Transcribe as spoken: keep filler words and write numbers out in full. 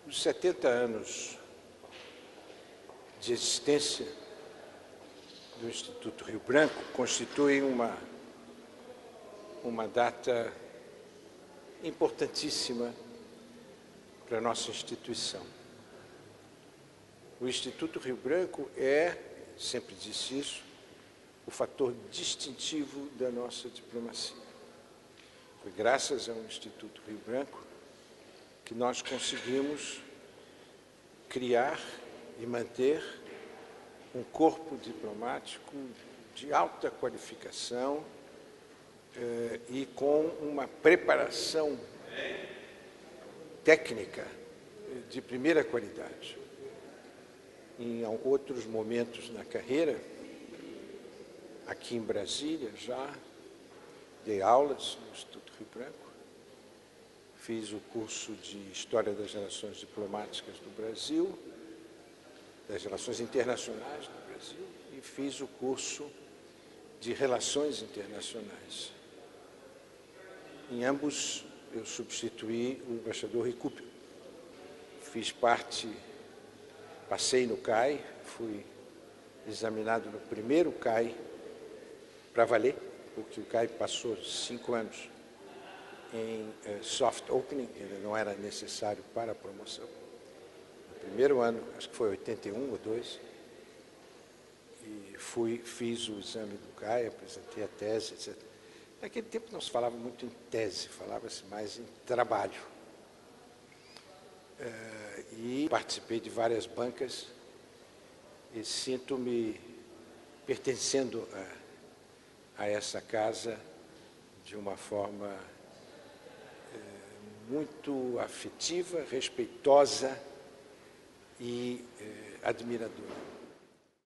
Os setenta anos de existência do Instituto Rio Branco constituem uma, uma data importantíssima para a nossa instituição. O Instituto Rio Branco é, sempre disse isso, o fator distintivo da nossa diplomacia. Foi graças ao Instituto Rio Branco que nós conseguimos criar e manter um corpo diplomático de alta qualificação eh, e com uma preparação técnica de primeira qualidade. Em outros momentos na carreira, aqui em Brasília, já dei aulas no Instituto Rio Branco, fiz o curso de História das Relações Diplomáticas do Brasil, das Relações Internacionais do Brasil, e fiz o curso de Relações Internacionais. Em ambos, eu substituí o embaixador Recupero. Fiz parte, passei no C A I, fui examinado no primeiro C A I para valer, porque o C A I passou cinco anos em uh, soft opening, ele não era necessário para a promoção. No primeiro ano, acho que foi oitenta e um ou dois, e fui, fiz o exame do C A I, apresentei a tese, etcétera. Naquele tempo não se falava muito em tese, falava-se mais em trabalho. Uh, e participei de várias bancas e sinto-me pertencendo a, a essa casa de uma forma muito afetiva, respeitosa e eh, admiradora.